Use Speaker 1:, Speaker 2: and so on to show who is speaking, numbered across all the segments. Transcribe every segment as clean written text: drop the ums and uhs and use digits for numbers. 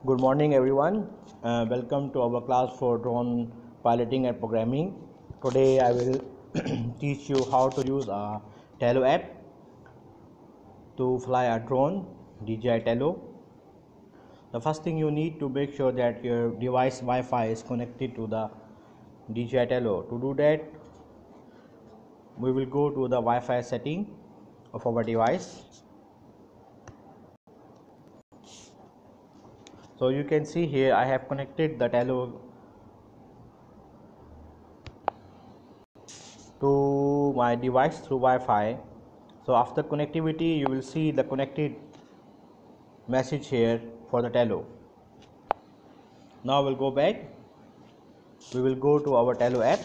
Speaker 1: Good morning everyone. Welcome to our class for drone piloting and programming. Today I will teach you how to use a Tello app to fly a drone, DJI Tello. The first thing you need to make sure that your device Wi-Fi is connected to the DJI Tello. To do that, we will go to the Wi-Fi setting of our device. So you can see here I have connected the Tello to my device through Wi-Fi. So after connectivity you will see the connected message here for the Tello. Now we'll go back. We will go to our Tello app.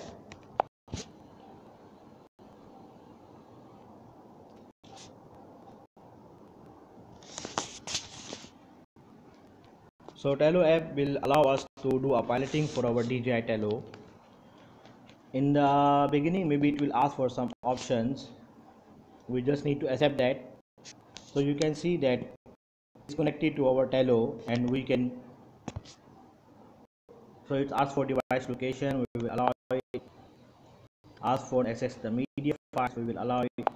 Speaker 1: So Tello app will allow us to do a piloting for our DJI Tello. In the beginning maybe it will ask for some options. We just need to accept that. So you can see that it's connected to our Tello and we can, so it asks for device location, we will allow it. Ask for access the media files, we will allow it.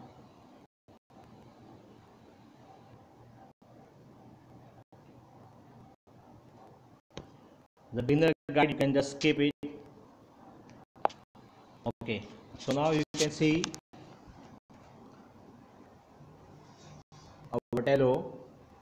Speaker 1: The beginner guide you can just skip it. Okay, so now you can see our Tello.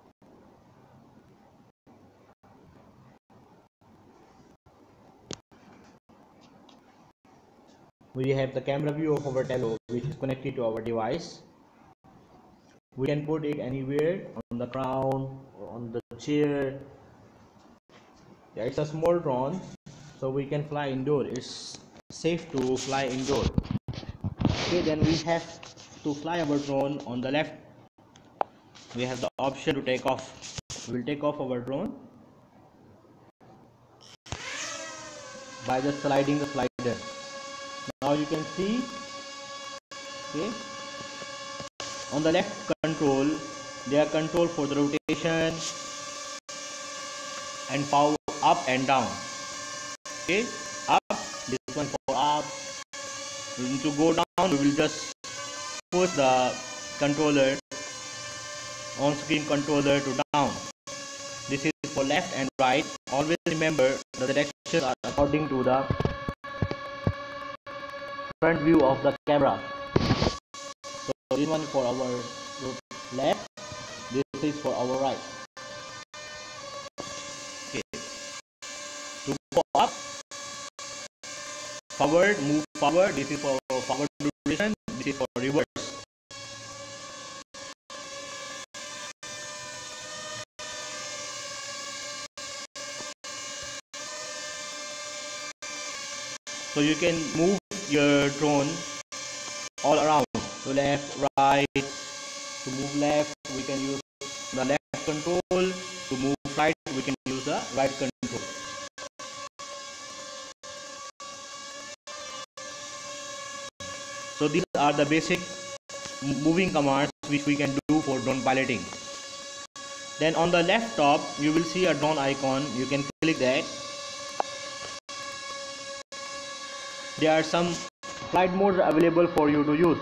Speaker 1: We have the camera view of our Tello which is connected to our device. We can put it anywhere, on the ground or on the chair. Yeah, it's a small drone, so we can fly indoor. It's safe to fly indoor. Okay, then we have to fly our drone. On the left we have the option to take off. We will take off our drone by just sliding the slider. Now you can see, okay, on the left control there are control for the rotation and power up and down. Okay, up, this one for up. We need to go down, we will just push the controller, on screen controller, to down. This is for left and right. Always remember the directions are according to the front view of the camera. So this one for our left, this is for our right. Okay, to go up, forward, move forward, this is for forward duration, this is for reverse. So you can move your drone all around, to left, right. To move left we can use the left control, to move right we can use the right control. So these are the basic moving commands which we can do for drone piloting. Then on the left top you will see a drone icon. You can click that. There are some flight modes available for you to use.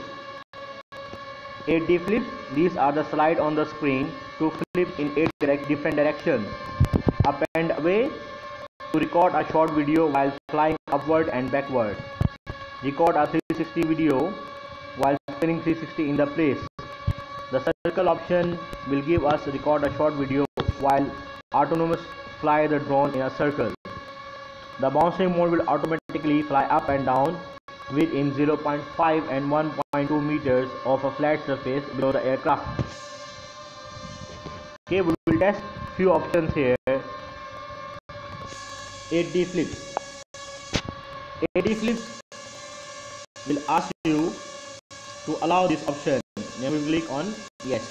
Speaker 1: 8D flips, these are the slide on the screen to flip in 8 different directions. Up and away, to record a short video while flying upward and backward. Record a 360 video while spinning 360 in the place. The circle option will give us record a short video while autonomous fly the drone in a circle. The bouncing mode will automatically fly up and down within 0.5 and 1.2 meters of a flat surface below the aircraft. Okay, we will test few options here. 8D flips. 8D flips will ask you to allow this option. Then we click on yes.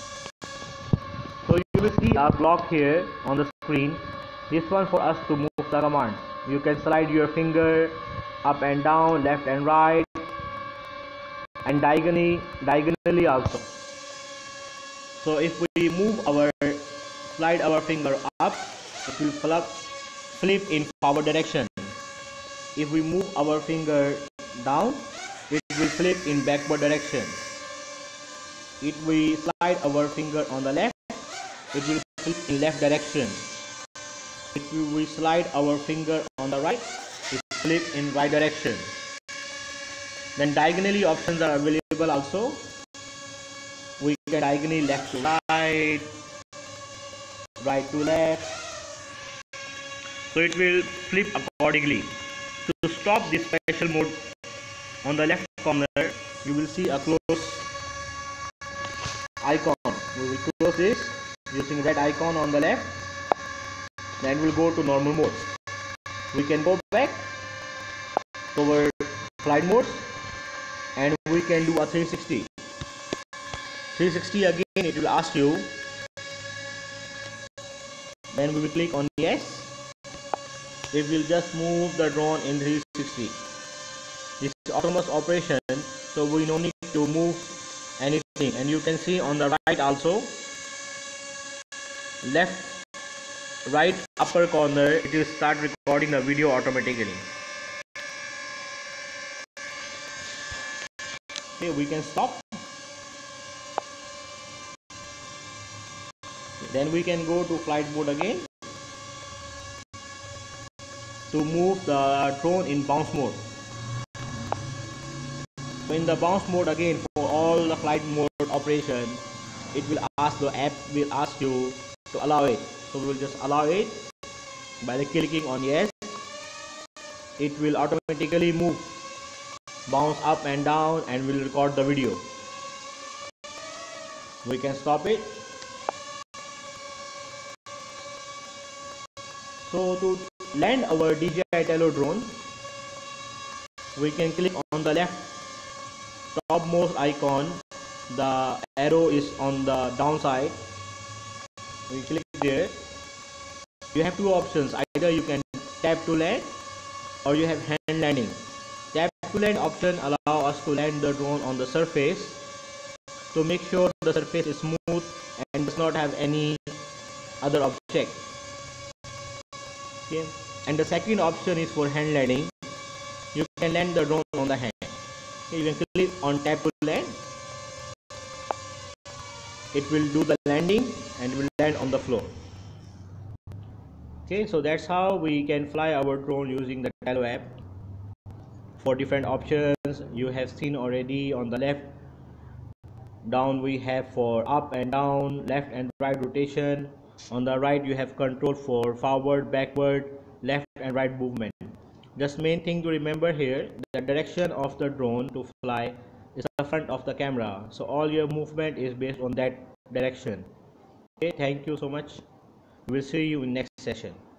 Speaker 1: So you will see a block here on the screen. This one for us to move the command. You can slide your finger up and down, left and right, and diagonally also. So if we slide our finger up, it will flip in forward direction. If we move our finger down, it will flip in backward direction. If we slide our finger on the left, it will flip in left direction. If we slide our finger on the right, it will flip in right direction. Then diagonally options are available also. We can diagonally left to right, right to left. So it will flip accordingly. To stop this special mode, on the left corner you will see a close icon. We will close this using red icon on the left. Then we'll go to normal mode. We can go back toward flight mode and we can do a 360. 360 again, it will ask you. Then we will click on yes. It will just move the drone in 360. This is autonomous operation, so we no need to move anything. And you can see on the right also, right upper corner, it will start recording the video automatically. Okay, we can stop. Then we can go to flight mode again to move the drone in bounce mode. So in the bounce mode again, for all the flight mode operation, it will ask, the app will ask you to allow it. So we will just allow it by clicking on yes. It will automatically move, bounce up and down, and will record the video. We can stop it. So to land our DJI Tello drone, we can click on the left topmost icon. The arrow is on the downside. We click there. You have two options. Either you can tap to land or you have hand landing. Tap to land option allow us to land the drone on the surface to make sure the surface is smooth and does not have any other object. Okay. And the second option is for hand landing. You can land the drone on the hand. Okay. You can click on tap to land. It will do the landing and will land on the floor. Okay, so that's how we can fly our drone using the Tello app. For different options you have seen already. On the left down we have for up and down, left and right rotation. On the right you have control for forward, backward, left and right movement. Just main thing to remember here, the direction of the drone to fly is the front of the camera, so all your movement is based on that direction. Okay, thank you so much. We'll see you in next session.